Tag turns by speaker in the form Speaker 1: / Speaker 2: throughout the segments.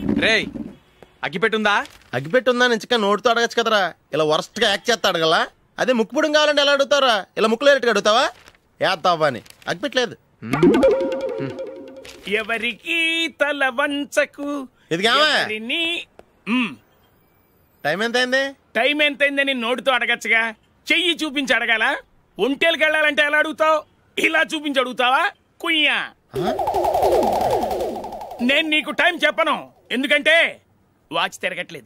Speaker 1: రేయ్ అగ్గిపెట్టుందా?
Speaker 2: అగ్గిపెట్టుందా నుంచి నోటితో అడగచ్చు కదరా, ఇలా వరస్ట్ గా యాక్ట్ చేస్తా అడగలా. అదే ముక్కుపుడం కావాలంటే ఎలా అడుగుతారా? ఇలా ముక్కులేటట్టు అడుగుతావా? ఏత్తావా అని. అగ్గిపెట్టలేదు.
Speaker 3: ఎవరికి తల వంచకు.
Speaker 2: ఇది టైం ఎంత అయింది?
Speaker 3: టైం ఎంతైందని నోటితో అడగచ్చుగా, చెయ్యి చూపించి అడగాల. ఒంటేలకు వెళ్ళాలంటే ఎలా అడుగుతావు? ఇలా చూపించి అడుగుతావా? కుయ్యా, నేను నీకు టైం చెప్పను, ఎందుకంటే వాచ్ తిరగట్లేదు.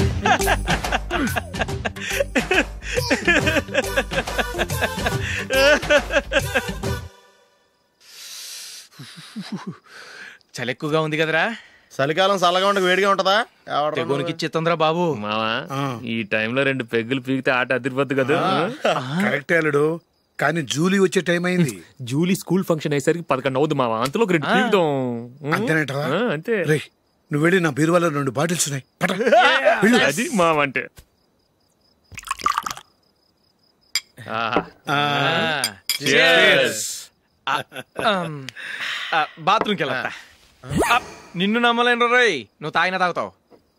Speaker 1: చలి ఎక్కువగా ఉంది కదరా.
Speaker 2: చలికాలం చల్లగా ఉండక వేడిగా ఉంటదా?
Speaker 1: తెగోనికి ఇచ్చేతుందిరా బాబు.
Speaker 4: మావా ఈ టైంలో 2 పెగ్గులు పీకితే ఆట అదిరిపోద్దు కదా.
Speaker 5: కరెక్ట్ అల్లుడు, కానీ జూలీ వచ్చే టైం అయింది.
Speaker 4: జూలీ స్కూల్ ఫంక్షన్ అయ్యేసరికి 11 అవుద్ది మావా, అంతలో 2 పీకుతాం.
Speaker 5: అంతేనేటరా?
Speaker 4: అంతే.
Speaker 5: రేయ్ నువ్వు వెళ్ళి నా బీరువాలో 2 బాటిల్స్ ఉన్నాయి.
Speaker 4: అది మావా అంటే.
Speaker 1: బాత్రూమ్కి వెళ్ళా. నిన్ను నమ్మలేను రోయ్, నువ్వు తాగినా తాగుతావు.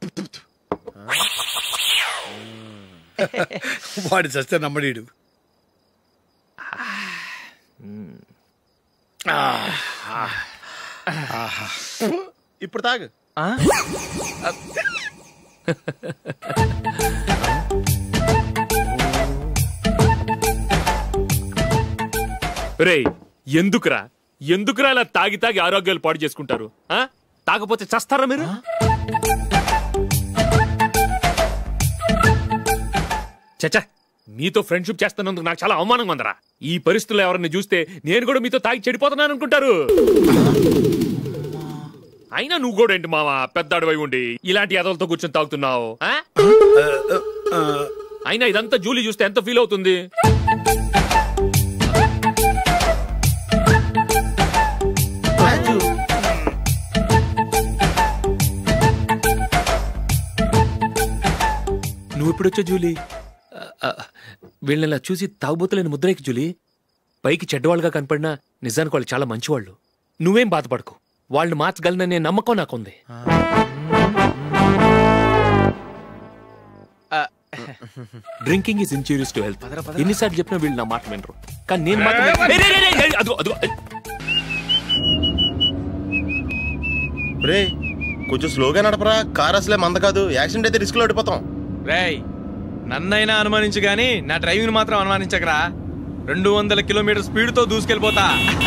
Speaker 5: వాడి చస్తే నమ్మడీడు.
Speaker 2: ఇప్పుడు తాగు.
Speaker 4: రేయ్ ఎందుకురా ఇలా తాగి ఆరోగ్యాలు పాడు చేసుకుంటారు? తాగపోతే చస్తారా మీరు? చచ్చా, మీతో ఫ్రెండ్షిప్ చేస్తున్నందుకు నాకు చాలా అవమానంగా ఉందరా. ఈ పరిస్థితుల్లో ఎవరిని చూస్తే నేను కూడా మీతో తాగి చెడిపోతున్నాను అనుకుంటారు. అయినా నువ్వు కూడా ఏంటి మావా, పెద్ద అడవై ఉండి ఇలాంటి ఎదలతో కూర్చొని తాగుతున్నావు? అయినా ఇదంతా జూలీ చూస్తే ఎంత ఫీల్ అవుతుంది? నువ్వు ఎప్పుడొచ్చా జూలీ? వీళ్ళని ఇలా చూసి తాగుబోతులేని ముద్రేకి జూలీ. పైకి చెడ్డవాళ్ళుగా కనపడినా నిజానికి వాళ్ళు చాలా మంచివాళ్ళు. నువ్వేం బాధపడకు, వాళ్ళని మార్చగలననే నమ్మకం నాకుంది. Drinking is injurious to health. ఎన్నిసార్లు చెప్పినా వీళ్ళు నా మాట వినరు, కానీ నేను మాత్రం.
Speaker 2: రే కొంచెం స్లోగా నడపరా, కార్ అసలే మంద కాదు. యాక్సిడెంట్ అయితే రిస్క్ లో ఓడిపోతాం.
Speaker 1: రేయ్ నన్నైనా అనుమానించు గాని నా డ్రైవింగ్ మాత్రం అనుమానించకరా. 200 కిలోమీటర్ స్పీడ్ తో దూసుకెళ్ళిపోతా.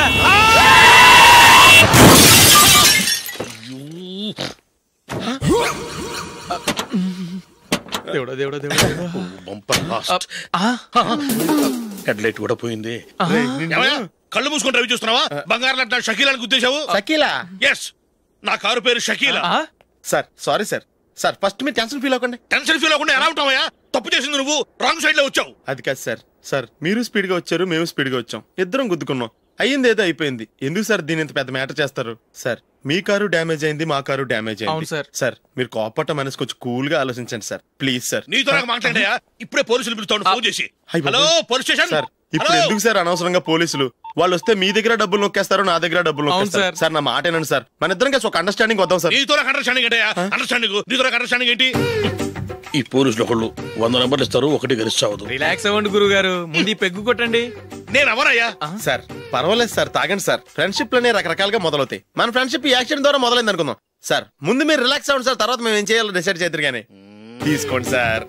Speaker 5: హెడ్ లైట్ కూడా పోయింది.
Speaker 6: కళ్ళు మూసుకొని రవి చూస్తున్నావా? బంగారం లాంటి షకీలాని గుర్తించావు?
Speaker 2: షకీలా?
Speaker 6: ఎస్, నా కారు పేరు Shakeela.
Speaker 2: Sir sorry sir. Sir first మీరు టెన్షన్ ఫీల్ అవ్వకండి.
Speaker 6: టెన్షన్ ఫీల్ అవ్వకుండా ఎలా ఉంటావా? తప్పు చేసింది నువ్వు, రాంగ్ సైడ్ లో వచ్చావు.
Speaker 2: అది కాదు సార్. సార్ మీరు స్పీడ్ గా వచ్చారు, మేము స్పీడ్ గా వచ్చాం, ఇద్దరం గుద్దుకున్నాం. అయ్యింది ఏదో అయిపోయింది. ఎందుకు సార్ దీని ఇంత పెద్ద మ్యాటర్ చేస్తారు? సార్ మీ కారు డ్యామేజ్ అయింది, మా కారు డ్యామేజ్ అయింది. సార్ మీరు కోపట్ట మనసు కొంచెం కూల్ గా ఆలోచించండి సార్, ప్లీజ్ సార్.
Speaker 6: నీతో నాకు మాట్లాడాయా? ఇప్పుడే పోలీసులు పిలుస్తాను, ఫోన్ చేసి. Hello police station.
Speaker 2: సార్ ఇప్పుడు ఎందుకు సార్ అనవసరంగా పోలీసులు? వాళ్ళు వస్తే మీ దగ్గర డబ్బులు నొక్కేస్తారు, నా దగ్గర డబ్బులు నొక్కేస్తారు. సార్ నా మాట ఏనండి సార్, మన ఇద్దరం కలిసి ఒక అండర్స్టాండింగ్ వద్దాం సార్.
Speaker 6: నీతో నాకు అండర్స్టాండింగ్ అంటే అండర్స్టాండింగ్, నీతో నాకు అండర్స్టాండింగ్ ఏంటి? ఈ పోలీసులు ఒకళ్ళు 100 నెంబర్లు ఇస్తారు, ఒకటి గెలుస్తావు.
Speaker 1: రిలాక్స్ అవ్వండి గురువు గారు, ముందు పెగ్గు కొట్టండి.
Speaker 6: నేను ఎవరయ్యా?
Speaker 2: సార్ పర్వాలేదు సార్, తాగండి సార్. ఫ్రెండ్షిప్ లోనే రకరకాలుగా మొదలవుతాయి. మన ఫ్రెండ్షిప్ ఈ యాక్సిడెంట్ ద్వారా మొదలైంది అనుకుందాం. సార్ ముందు మీరు రిలాక్స్ అవ్వండి సార్, తర్వాత మేము ఏం చేయాలో డిసైడ్ చేద్దరు గానీ. తీసుకోండి సార్.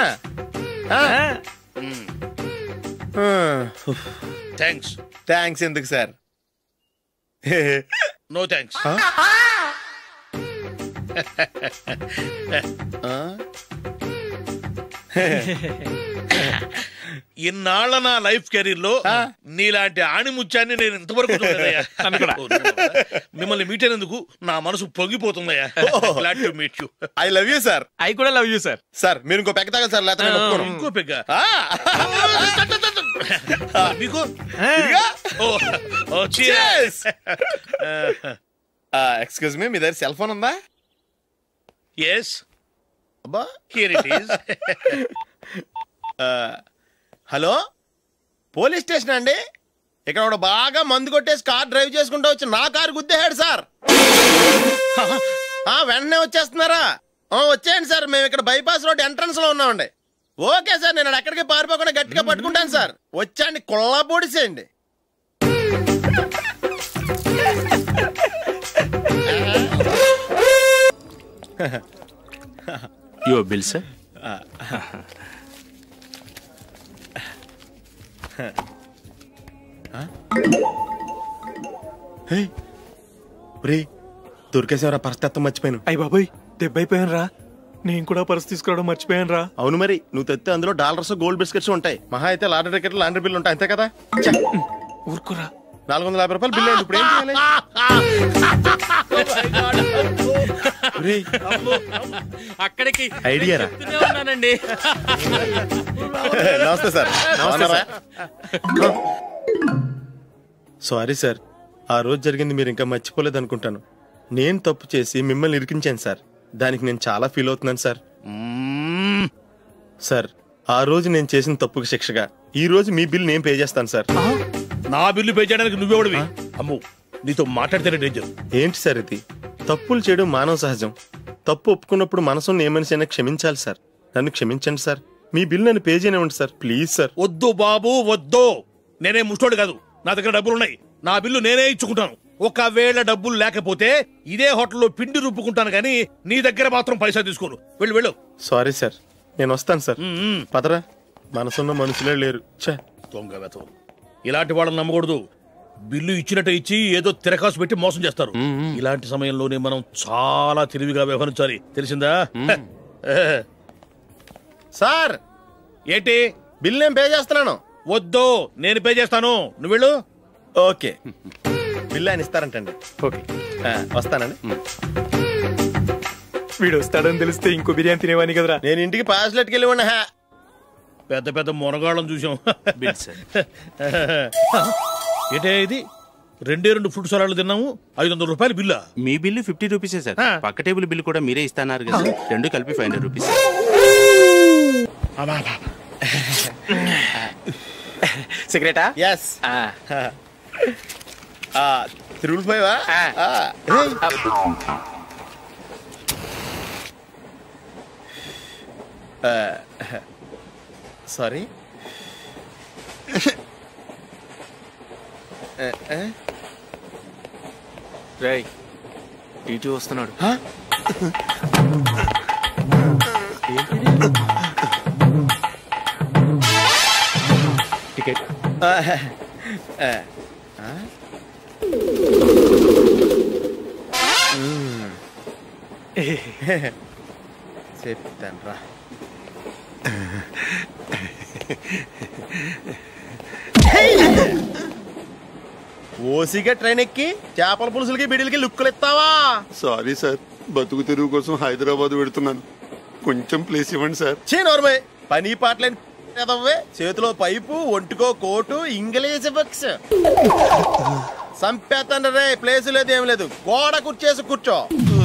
Speaker 6: థ్యాంక్స్.
Speaker 2: థ్యాంక్స్ ఎందుకు సార్?
Speaker 6: No thanks. ఇన్నాళ్ళ నా లైఫ్ కెరీర్ లో నీలాంటి ఆణిముత్యాన్ని నేను ఇంతవరకు చూడలేదయ్యా. మిమ్మల్ని మీట్ అయినందుకు నా మనసు పొంగిపోతుందయ్యా. Glad to meet you.
Speaker 2: I love you sir.
Speaker 1: I కూడా లవ్ యూ సార్.
Speaker 2: సార్ మీరు ఇంకో పెగ్గ తాగాలి సార్, లేకపోతే
Speaker 6: ఇంకో పెగ్గ మీకు?
Speaker 2: ఎక్స్క్యూజ్ మీ, మీ దగ్గర సెల్ ఫోన్ ఉందా?
Speaker 6: Yes, here it is.
Speaker 2: Hello police station అండి. ఇక్కడ ఒకడు బాగా మందు కొట్టేసి కార్ డ్రైవ్ చేసుకుంటూ వచ్చి నా కారు గుద్దేశాడు సార్. వెంటనే వచ్చేస్తున్నారా? వచ్చేయండి సార్, మేము ఇక్కడ బైపాస్ రోడ్ ఎంట్రన్స్ లో ఉన్నామండి. ఓకే సార్, నేను ఎక్కడికి పారిపోకుండా గట్టిగా పట్టుకుంటాను సార్. వచ్చాండి, కుళ్ళా పొడిసేయండి.
Speaker 7: Your bill sir.
Speaker 2: దొరికేసేవరా, పరిస్థితి మర్చిపోయాను.
Speaker 1: అయ్య బాబాయ్, దెబ్బైపోయాను రా. నేను కూడా పర్స్ తీసుకురావడం మర్చిపోయాను రా.
Speaker 2: అవును మరి, నువ్వు తెస్తే అందులో డాలర్స్, గోల్డ్ బిస్కెట్స్ ఉంటాయి. మహా అయితే లాటరీ టికెట్, లాండ్రీ బిల్లు ఉంటాయి, అంతే కదా.
Speaker 1: ఊరుకురా.
Speaker 2: 450 రూపాయలు బిల్లు అయింది. ఇప్పుడు ఏం చేయాలి?
Speaker 4: అక్కడికి
Speaker 2: ఐడియా రా.
Speaker 4: ఉన్నానండి.
Speaker 2: నమస్తే సార్. సారీ సార్, ఆ రోజు జరిగింది మీరు ఇంకా మర్చిపోలేదు అనుకుంటాను. నేను తప్పు చేసి మిమ్మల్ని ఇరికించాను సార్. దానికి నేను చాలా ఫీల్ అవుతున్నాను సార్. సార్, ఆ రోజు నేను చేసిన తప్పుకి శిక్షగా ఈ రోజు మీ బిల్ నేను పే చేస్తాను సార్.
Speaker 6: నా బిల్లు పే చేయడానికి నువ్వెవడివి? అమ్ము, నీతో మాట్లాడితేనే డేంజర్.
Speaker 2: ఏంటి సార్ ఇది? తప్పులు చేయడం మానవ సహజం. తప్పు ఒప్పుకున్నప్పుడు మనసుని ఏ మనిషి అయినా క్షమించాలి సార్. నన్ను క్షమించండి సార్. మీ బిల్ నన్ను పే చేయనివ్వండి సార్, ప్లీజ్ సార్.
Speaker 6: వద్దు బాబు, వద్దు. నేనే ముష్టోడు కాదు, నా దగ్గర డబ్బులున్నాయి. నా బిల్లు నేనే ఇచ్చుకుంటాను. ఒకవేళ డబ్బులు లేకపోతే ఇదే హోటల్లో పిండి రుబ్బుకుంటాను, కానీ నీ దగ్గర మాత్రం పైసా తీసుకోను. వెళ్ళు వెళ్ళు.
Speaker 2: సారీ సార్, నేను వస్తాను సార్. పదరా, మనసున్న మనుషులే లేరు.
Speaker 6: దొంగ వెతవు. ఇలాంటి వాళ్ళని నమ్మకూడదు. బిల్లు ఇచ్చినట్టు ఇచ్చి ఏదో తిరకాసు పెట్టి మోసం చేస్తారు. ఇలాంటి సమయంలోనే మనం చాలా తెలివిగా వ్యవహరించాలి, తెలిసిందా?
Speaker 2: సార్,
Speaker 6: ఏంటి?
Speaker 2: బిల్ నేను పే చేస్తున్నాను.
Speaker 6: వద్దు, నేను పే చేస్తాను, నువ్వు వెళ్ళు.
Speaker 2: ఓకే, బిల్ ఆయన ఇస్తారంటండి.
Speaker 1: ఓకే,
Speaker 2: వస్తానండి.
Speaker 1: వీడు వస్తాడని తెలిస్తే ఇంకో బిర్యానీ తినేవాని కదరా.
Speaker 2: నేను ఇంటికి పాస్లెట్కి వెళ్ళి
Speaker 6: పెద్ద పెద్ద మునగాళ్ళం చూసాం.
Speaker 7: Bill sir.
Speaker 6: ఏంటే ఇది? 2 ఫ్రూట్ సలాడ్లు తిన్నాము, 500 రూపాయలు బిల్లా?
Speaker 7: మీ బిల్లు 50 రూపీసే సార్. పక్క టేబుల్ బిల్లు కూడా మీరే ఇస్తాన్నారు కదా, రెండు కలిపి 500 రూపీస్.
Speaker 1: సిగరెటా?
Speaker 2: ఎస్. 355. సారీ.
Speaker 4: రేయ్, టీటీ వస్తున్నాడు. టికెట్.
Speaker 2: చెప్తాను రా. ఓసిగా ట్రైన్ ఎక్కి చేపల పులుసులకి బిడిలకి లుక్కులు ఇస్తావా?
Speaker 8: సారీ సార్, బతుకు తెరువు కోసం హైదరాబాద్ పెడుతున్నాను, కొంచెం ప్లేస్ ఇవ్వండి సార్.
Speaker 2: నోర్మే, పని పాటలేని కదవ్వే. చేతిలో పైపు, ఒంటికో కోటు, ఇంగ్లీష్ బుక్స్. సంపేతండ్రి రే, ప్లేస్ లేదు ఏం లేదు, గోడ కుర్చేసి కూర్చో.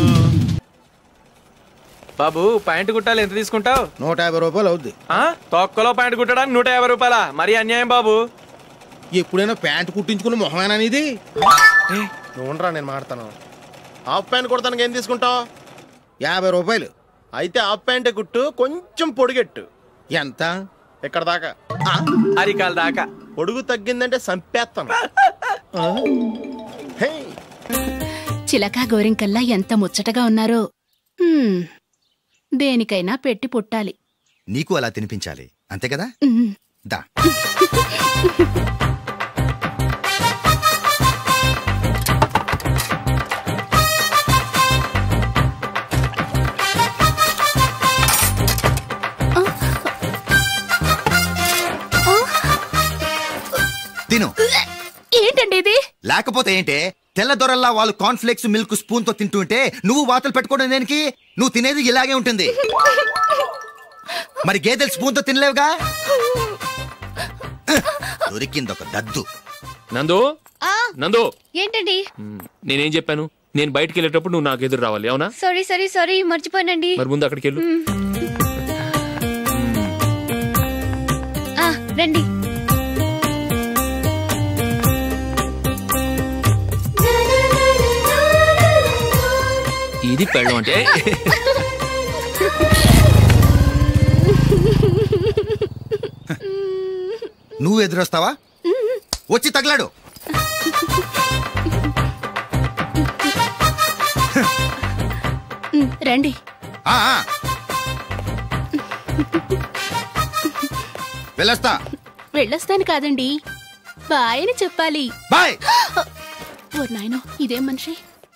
Speaker 1: బాబు, ప్యాంటు కుట్టాలి, ఎంత తీసుకుంటావు?
Speaker 9: 150 రూపాయలు అవుద్ది.
Speaker 1: తొక్కలో ప్యాంటు కుట్టడానికి 150 రూపాయలా? మరి అన్యాయం బాబు.
Speaker 9: ఎప్పుడైనా ప్యాంటు కుట్టించుకున్న మొహమేనా ఇది?
Speaker 2: నువ్వురా, నేను మాడతాను. హాఫ్ ప్యాంట్ కుడతానికి ఏం తీసుకుంటావు?
Speaker 9: 50 రూపాయలు.
Speaker 2: అయితే హాఫ్ ప్యాంటే కుట్టు, కొంచెం పొడిగెట్టు.
Speaker 9: ఎంత?
Speaker 2: ఇక్కడ దాకా,
Speaker 1: అరికాల దాకా.
Speaker 2: పొడుగు తగ్గిందంటే సంపేస్తాను.
Speaker 10: చిలకా గోరింకల్లా ఎంత ముచ్చటగా ఉన్నారో. దేనికైనా పెట్టి పుట్టాలి.
Speaker 9: నీకు అలా తినిపించాలి, అంతే కదా? దా. తిను.
Speaker 10: ఏంటండి ఇది?
Speaker 9: లేకపోతే ఏంటే, తెల్లదొరల్లా వాళ్ళు కార్న్ఫ్లేక్స్ మిల్క్ స్పూన్ తో తింటుంటే నువ్వు వాతలు పెట్టుకోవడం దేనికి? నువ్వు తినేది ఇలాగే ఉంటుంది. మరి గేదెలు స్పూన్ తో తినలేవుగా. దొరికింది ఒక దద్దు.
Speaker 4: నందు, నందు,
Speaker 11: ఏంటండి?
Speaker 4: నేనేం చెప్పాను? నేను బయటికి వెళ్ళేటప్పుడు నువ్వు నాకు ఎదురు రావాలి, అవునా?
Speaker 11: సారీ మర్చిపోయానండి.
Speaker 4: మరి ముందు అక్కడికి వెళ్ళు.
Speaker 11: రండి.
Speaker 4: ఈ ఇది పెళ్ళం అంటే.
Speaker 9: నువ్వు ఎదురొస్తావా? వచ్చి తగలాడు.
Speaker 10: రండి.
Speaker 9: వెళ్ళొస్తా.
Speaker 10: వెళ్ళొస్తాను కాదండి, బాయ్ అని చెప్పాలి.
Speaker 9: బాయ్.
Speaker 10: ఓ నాయనో, ఇదేం మనిషి.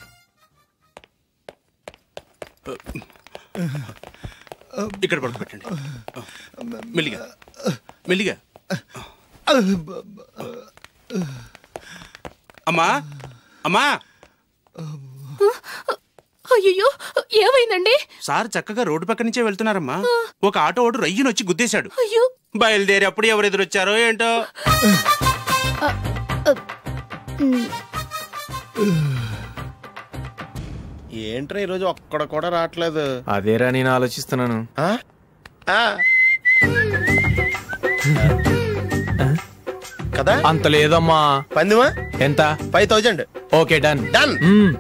Speaker 7: ఇక్కడ పడుకోబెట్టండి. మెల్లిగా మెల్లిగా. అమ్మా అమ్మా.
Speaker 10: అయ్యో, ఏమైందండి?
Speaker 7: సార్ చక్కగా రోడ్డు పక్క నుంచే వెళ్తున్నారమ్మా. ఒక ఆటో ఓడు రయ్యను వచ్చి గుద్దేశాడు.
Speaker 10: అయ్యో.
Speaker 7: బయలుదేరి అప్పుడు ఎవరు ఎదురొచ్చారో ఏంటో.
Speaker 2: ఏంట్రా ఈరోజు ఒక్కడ కూడా రావట్లేదు?
Speaker 1: అదేరా నేను ఆలోచిస్తున్నాను.
Speaker 2: కదా
Speaker 1: అంత లేదమ్మా.
Speaker 2: పందిమా
Speaker 1: ఎంత?
Speaker 2: 5000.
Speaker 1: Okay, done
Speaker 2: done.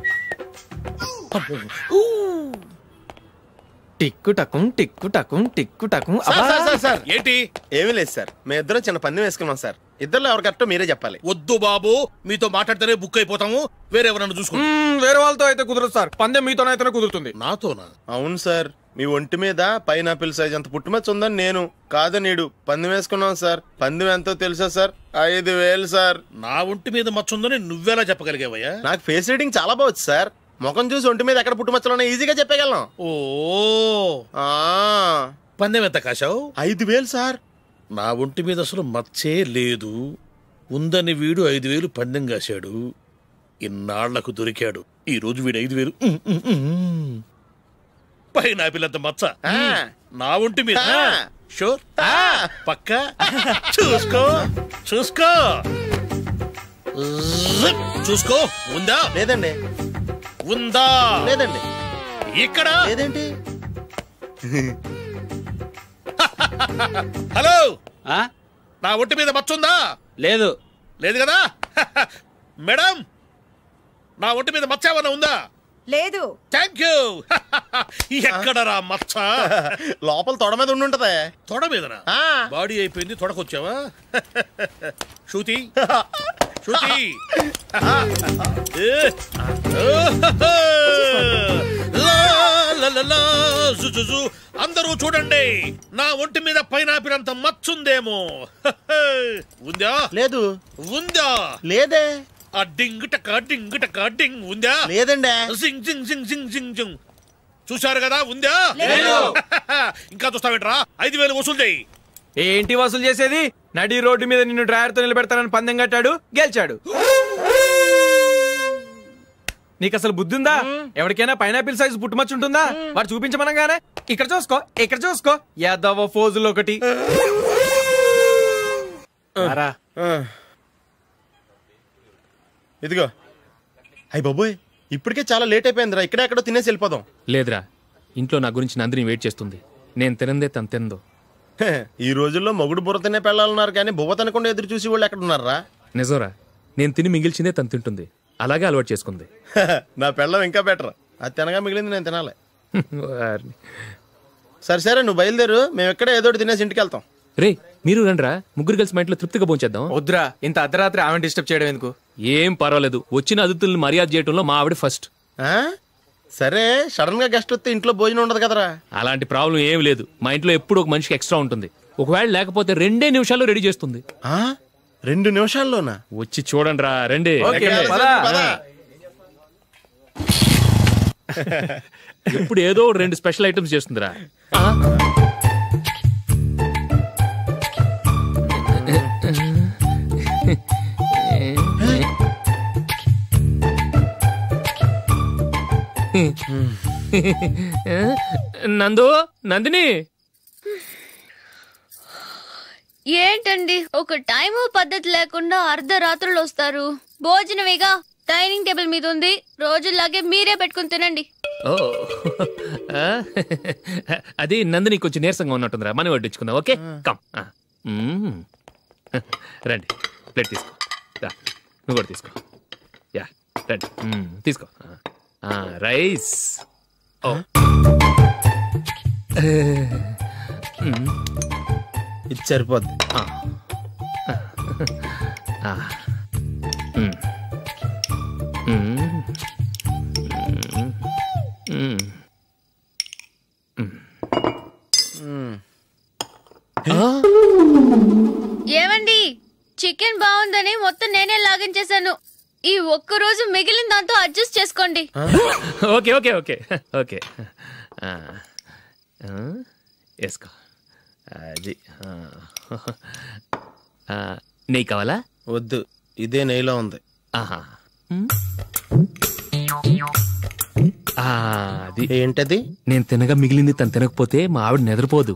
Speaker 1: టిక్కు టకుం టిక్కు టకుం టిక్కు టకుం.
Speaker 2: సార్
Speaker 6: ఏంటి?
Speaker 2: ఏమీ లేదు సార్, మేము ఇద్దరం చిన్న పందెం వేసుకున్నాం సార్. ఇద్దరు ఎవరు కరెక్టో మీరే చెప్పాలి.
Speaker 6: వద్దు బాబు, మీతో మాట్లాడితేనే బుక్ అయిపోతాము. వేరే ఎవరన్నా చూసుకుంటాం.
Speaker 1: వేరే వాళ్ళతో అయితే కుదరదు సార్, పందెం మీతోనైతేనే కుదురుతుంది.
Speaker 6: నాతోనా?
Speaker 2: అవును సార్, మీ ఒంటి మీద పైనాపిల్ సైజ్ అంత పుట్టుమచ్చ ఉందని నేను కాదు నీడు పందెం వేసుకున్నాం సార్. పందెం ఎంతో తెలుసా సార్? 5000 సార్.
Speaker 6: నా ఒంటి మీద మచ్చ ఉందని నువ్వెలా చెప్పగలిగావయ్యా?
Speaker 2: నాకు ఫేస్ రీడింగ్ చాలా బాగుంది సార్. ముఖం చూసి ఒంటి మీద ఎక్కడ పుట్టుమచ్చలో ఈజీగా చెప్పగలం.
Speaker 6: ఓ, పందెం ఎంత కాశావు?
Speaker 2: 5000 సార్.
Speaker 6: నా ఒంటి మీద అసలు మచ్చే లేదు. ఉందని వీడు 5000 పందెం కాశాడు. ఇన్నాళ్లకు దొరికాడు. ఈ రోజు వీడు 5000. పైన పిల్లంత మచ్చ నా ఒంటి మీద. షూర్? పక్క చూసుకో చూసుకో చూసుకో. ఉందా?
Speaker 2: లేదండి.
Speaker 6: ఉందా?
Speaker 2: లేదండి.
Speaker 6: ఇక్కడ
Speaker 2: లేదేంటి?
Speaker 6: హలో, నా ఒంటి మీద మచ్చ ఉందా?
Speaker 1: లేదు.
Speaker 6: లేదు కదా? మేడం, నా ఒంటి మీద మచ్చ ఏమన్నా ఉందా?
Speaker 12: లేదు.
Speaker 6: Thank you. ఎక్కడరా మచ్చ?
Speaker 2: లోపల తొడ మీద ఉండుంటదే.
Speaker 6: తొడ మీదనా? బాడీ అయిపోయింది, తొడకొచ్చావా? శృతి శృతి. అందరూ చూడండి, నా ఒంటి మీద పైనాపిల్ అంత మచ్చుందేమో. ఉందా?
Speaker 2: లేదు.
Speaker 6: ఉందా?
Speaker 2: లేదే.
Speaker 6: ఆ డింగ్ టక డింగ్ టక డింగ్ ఉందా?
Speaker 2: లేదండి.
Speaker 6: జింగ్ జింగ్ జింగ్ జింగ్ జింగ్ జింగ్. చూశారు కదా? ఉందా? ఇంకా చూస్తావేంట్రా? 5000 వసూలు చేయి.
Speaker 1: ఏంటి వసూలు చేసేది? నడి రోడ్డు మీద నిన్ను డ్రైవర్తో నిలబెడతానని పందెం కట్టాడు, గెలిచాడు. నీకు అసలు బుద్ధి ఉందా? ఎవరికైనా పైనాపిల్ సైజ్ పుట్టుమచ్చు ఉంటుందా? వాడు చూపించమనగానే ఇక్కడ చూసుకో, ఇక్కడ చూసుకో, యాదవ ఫోజులు ఒకటి.
Speaker 2: ఇదిగో. అయ్య బాబోయ్, ఇప్పటికే చాలా లేట్ అయిపోయిందిరా. ఇక్కడే ఎక్కడో తినేసి వెళ్ళిపోదాం.
Speaker 4: లేదురా, ఇంట్లో నా గురించి నందిని వెయిట్ చేస్తుంది. నేను తినందే తను తిందో.
Speaker 2: ఈ రోజుల్లో మొగుడు బుర్ర తినే పెళ్ళాలన్నారు కానీ బువ్వ తినకుండా ఎదురు చూసి వాళ్ళు ఎక్కడ ఉన్నారా?
Speaker 4: నిజంరా, నేను తిని మిగిల్చిందే తను తింటుంది. అలాగే అలవాటు చేసుకుంది.
Speaker 2: నా పెళ్ళం ఇంకా బెటర్. అది తినగా మిగిలింది నేను తినాలి. సరే సరే, నువ్వు బయలుదేరు. మేము ఎక్కడే ఏదో తినేసి ఇంటికి వెళ్తాం.
Speaker 4: రే, మీరు రండిరా, ముగ్గురు కలిసి మా ఇంట్లో తృప్తిగా పోంచేద్దాం.
Speaker 1: వద్దురా, ఇంత అర్ధరాత్రి ఆమె డిస్టర్బ్ చేయడం ఎందుకు?
Speaker 4: ఏం పర్వాలేదు, వచ్చిన అతిథుల్ని మర్యాద చేయడంలో మా ఆవిడ ఫస్ట్.
Speaker 2: సరే, సడన్ గా గెస్ట్ వస్తే ఇంట్లో భోజనం ఉండదు కదరా?
Speaker 4: అలాంటి ప్రాబ్లం ఏం లేదు. మా ఇంట్లో ఎప్పుడు ఒక మనిషికి ఎక్స్ట్రా ఉంటుంది. ఒకవేళ లేకపోతే 2 నిమిషాల్లో రెడీ చేస్తుంది.
Speaker 2: 2 నిమిషాల్లోనా?
Speaker 4: వచ్చి చూడండి రా, రండి. ఇప్పుడు ఏదో 2 స్పెషల్ ఐటమ్స్ చేస్తుందిరా. నందు, నందిని.
Speaker 11: ఏంటండి ఒక టైము పద్ధతి లేకుండా అర్ధరాత్రులు వస్తారు? భోజనమేగా డైనింగ్ టేబుల్ మీద ఉంది, రోజుల్లాగే మీరే పెట్టుకుని తినండి.
Speaker 4: ఓ, అది నందిని కొంచెం నీరసంగా ఉన్నట్టుందిరా, మనీ వడ్డించుకుందాం. Okay, come. రండి, ప్లేట్ తీసుకో. నువ్వు కూడా తీసుకో. యా, రండి, తీసుకో. రైస్
Speaker 2: ఇది సరిపోద్ది.
Speaker 11: ఏమండి, చికెన్ బాగుందని మొత్తం నేనే లాగించేశాను. ఈ ఒక్క రోజు మిగిలిన దాంతో అడ్జస్ట్ చేసుకోండి.
Speaker 4: ఓకే ఓకే ఓకే ఓకే వేసుకో. అది నెయ్యి కావాలా?
Speaker 2: వద్దు, ఇదే నెయ్యిలో ఉంది.
Speaker 4: ఆహా, అది
Speaker 2: ఏంటది?
Speaker 4: నేను తినగా మిగిలింది తను తినకపోతే మా ఆవిడ నిద్రపోదు.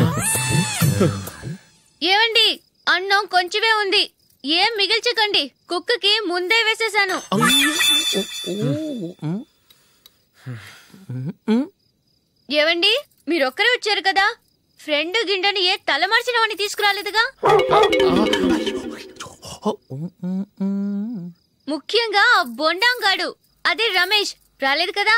Speaker 11: ఏమండి, అన్నం కొంచెమే ఉంది, ఏం మిగిల్చకండి. కుక్కకి ముందే వేసేసాను. ఏవండి, మీరొక్కరే వచ్చారు కదా, ఫ్రెండ్ గిండెని ఏ తలమార్చిన వాడిని తీసుకురాలేదుగా? ముఖ్యంగా ఆ బొండాంగాడు, అదే రమేష్, రాలేదు కదా?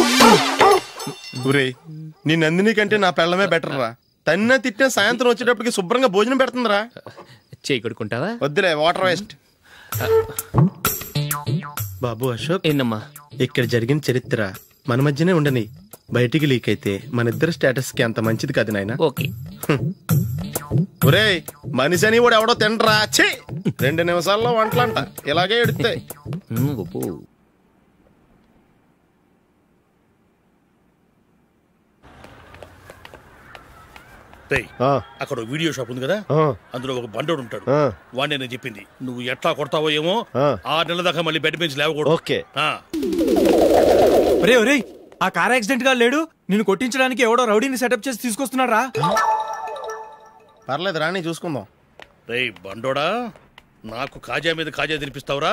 Speaker 2: నీ నందిని కంటే నా పెళ్ళమే బెటర్ రా. తన్న తిట్టిన సాయంత్రం వచ్చేటప్పటికి శుభ్రంగా భోజనం పెడుతుందిరా.
Speaker 4: చేయి కొడుకుంటావా?
Speaker 2: వద్దులే, వాటర్ వేస్ట్. బాబు అశోక్,
Speaker 4: ఏంటమ్మా
Speaker 2: ఇక్కడ జరిగిన చరిత్ర మన మధ్యనే ఉండని, బయటికి లీక్ అయితే మన ఇద్దరు స్టేటస్ కి అంత మంచిది కాదు నాయన.
Speaker 4: ఓకే.
Speaker 2: ఒరేయ్, మనిషి అని కూడా ఎవడో తినరా. 2 నిమిషాల్లో వంటలంట, ఇలాగే ఎడుతాయి.
Speaker 6: అక్కడ వీడియో షాప్ ఉంది కదా, అందులో ఒక బండోడు ఉంటాడు. వాడిని నేను చెప్పింది, నువ్వు ఎట్లా కొడతావో ఏమో, 6 నెలల దాకా మళ్ళీ బెడ్ బెంచ్ లేవకూడదు.
Speaker 2: ఓకే.
Speaker 1: ఒరేయ్, ఆ కార్ యాక్సిడెంట్ గా లేడు, నిన్ను కొట్టించడానికి ఎవడో రౌడీని సెటప్ చేసి తీసుకొస్తున్నాడు రా.
Speaker 2: పర్లేదు రాని, చూసుకుందాం.
Speaker 6: రేయ్ బండోడా, నాకు కాజా మీద కాజా తినిపిస్తావురా?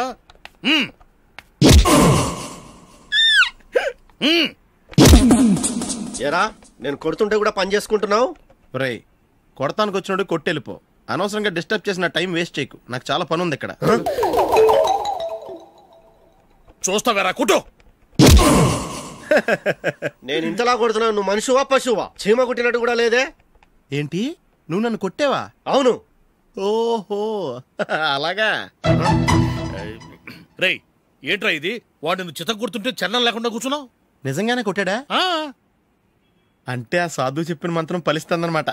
Speaker 12: ఏరా, నేను కొడుతుంటే కూడా పని చేసుకుంటున్నావు?
Speaker 2: రేయ్, కొడతానికి వచ్చినోడు కొట్టెళ్ళిపో. అనవసరంగా డిస్టర్బ్ చేసిన టైం వేస్ట్ చేయకు, నాకు చాలా పని ఉంది ఇక్కడ.
Speaker 6: చూస్తావేరా కుట్టు.
Speaker 12: నేను ఇంతలా కొడుతున్నావు, నువ్వు మనిషివా పశువా? చీమ కుట్టినట్టు కూడా లేదే.
Speaker 2: ఏంటి, నువ్వు నన్ను కొట్టేవా?
Speaker 12: అవును.
Speaker 2: ఓహో, అలాగా.
Speaker 6: రేయ్, ఏంట్రా ఇది? వాడు నువ్వు చిత్త కొడుతుంటే చలనం లేకుండా కూర్చున్నావు.
Speaker 2: నిజంగానే కొట్టాడా? అంటే ఆ సాధువు చెప్పిన మంత్రం ఫలిస్తుందన్నమాట.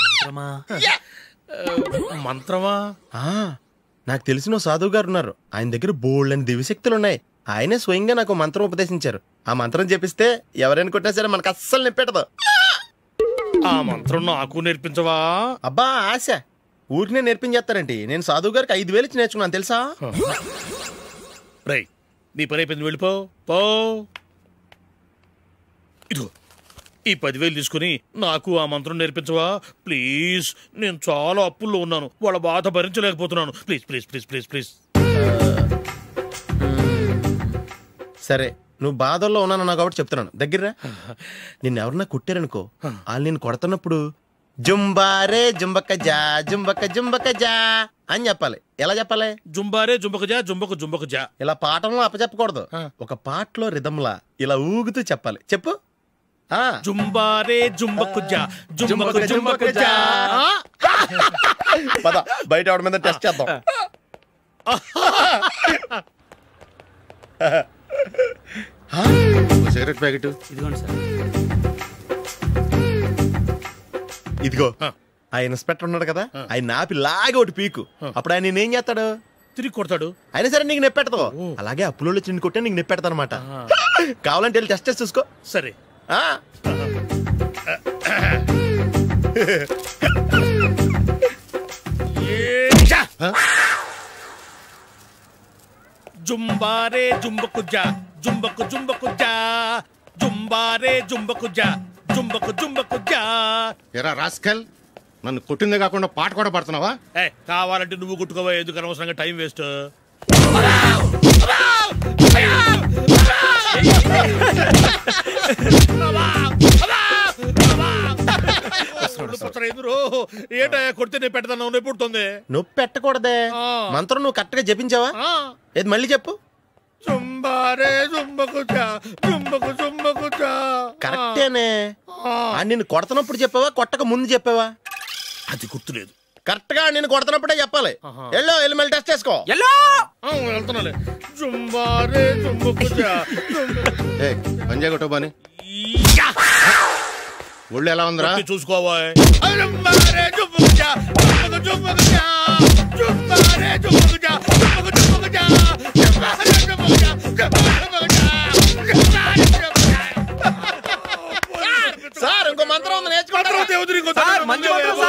Speaker 6: మంత్రమా?
Speaker 2: నాకు తెలిసిన సాధువు గారు ఉన్నారు, ఆయన దగ్గర బోల్డని దివ్యశక్తులు ఉన్నాయి. ఆయనే స్వయంగా నాకు మంత్రం ఉపదేశించారు. ఆ మంత్రం చెప్పిస్తే ఎవరైనా కొట్టినా సరే మనకు అస్సలు నిప్పెట్టదు.
Speaker 6: ఆ మంత్రం నాకు నేర్పించవా?
Speaker 2: అబ్బా ఆశ, ఊరినే నేర్పించేస్తారండి. నేను సాధువు గారికి 5,000 ఇచ్చి నేర్చుకున్నాను తెలుసా?
Speaker 6: రేయ్, నీ పని అయిపోయింది, వెళ్ళిపో. పో. ఇదిగో ఈ 10,000 తీసుకుని నాకు ఆ మంత్రం నేర్పించవా ప్లీజ్? నేను చాలా అప్పుల్లో ఉన్నాను, వాళ్ళ బాధ భరించలేకపోతున్నాను. Please please please please please.
Speaker 2: సరే, నువ్వు బాధల్లో ఉన్నాను నాకు కాబట్టి చెప్తున్నాను. దగ్గర నిన్ను ఎవరన్నా కుట్టారనుకో, వాళ్ళు నేను కొడుతున్నప్పుడు జుంబారే జుంబక జా జుంబక జుంబక జా అని చెప్పాలి. ఎలా చెప్పాలి?
Speaker 6: జుంబారే జుంబక జా జుంబక జుంబక జా.
Speaker 2: ఇలా పాఠంలో అప్పచెప్పకూడదు, ఒక పాటలో రిధంలా ఇలా ఊగుతూ చెప్పాలి. చెప్పు.
Speaker 6: జుంబారే జుంబకు జా జుంబకు జుంబకు జా.
Speaker 2: పద, బయట ఆవిడ మీద టెస్ట్ చేద్దాం.
Speaker 8: సిగరెట్ ప్యాకెట్
Speaker 1: ఇదిగోండి సార్.
Speaker 2: ఇదిగో, ఆ ఇన్స్పెక్టర్ ఉన్నాడు కదా, ఆయన నాపి లాగే ఒకటి పీకు. అప్పుడు ఆయన నేనేం చేస్తాడు?
Speaker 6: తిరిగి కొడతాడు.
Speaker 2: అయినా సరే నీకు నెప్పెడతావు. అలాగే అప్పులో చిన్న కొట్టే నీకు నెప్పెడతా అనమాట. కావాలంటే వెళ్ళి టెస్ట్ చేసి చూసుకో.
Speaker 6: సరే. జుంబారే జుంబకు జా జుంబకు జుంబకు జా జుంబారే జుంబకు జా జుంబకు జుంబకు జా.
Speaker 8: ఎరా రాస్కల్, నన్ను కొట్టిందే కాకుండా పాట కూడా పడుతున్నావా?
Speaker 6: కావాలంటే నువ్వు కొట్టుకోవా, ఎందుకు అనవసరంగా టైం వేస్ట్. ఏంటా కొడితే నేను పెడతాను, నొప్పి పుడుతుంది.
Speaker 2: నొప్పి పెట్టకూడదే. మంత్రం నువ్వు కరెక్ట్ గా జపించావా? ఏది మళ్ళీ చెప్పు.
Speaker 6: జుంబారే జుంబకుచా జుంబకు జుంబకుచా.
Speaker 13: కరెక్టేనే. నిన్ను కొడుతున్నప్పుడు చెప్పావా కొట్టక ముందు చెప్పావా?
Speaker 6: అది గుర్తులేదు.
Speaker 13: కరెక్ట్ గా నేను కొడుతున్నప్పుడే చెప్పాలి. వెళ్ళి మళ్ళీ టెస్ట్ చేసుకో.
Speaker 6: వెళ్తున్నాలే. జుంబారే జుంబకుచా.
Speaker 13: పంజాయ్ కొట్టు బాని. ఒళ్ళు ఎలా ఉందిరా
Speaker 6: చూసుకోవా. జుంబారే జుంబకుచా జుంబకు జుంబకుచా జుంబారే జుంబకుచా జుంబకు జుంబకుచా జుంబారే జుంబకుచా జుంబకుచా.
Speaker 13: సార్ ఇంకో మంత్రం ఉంది నేర్చుకుంటారా?